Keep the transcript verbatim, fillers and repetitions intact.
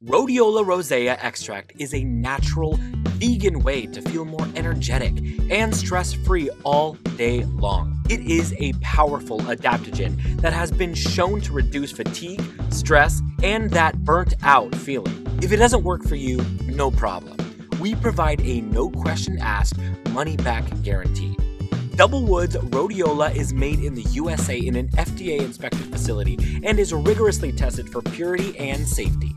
Rhodiola rosea extract is a natural, vegan way to feel more energetic and stress-free all day long. It is a powerful adaptogen that has been shown to reduce fatigue, stress, and that burnt-out feeling. If it doesn't work for you, no problem. We provide a no-question-asked, money-back guarantee. Doublewood's rhodiola is made in the U S A in an F D A-inspected facility and is rigorously tested for purity and safety.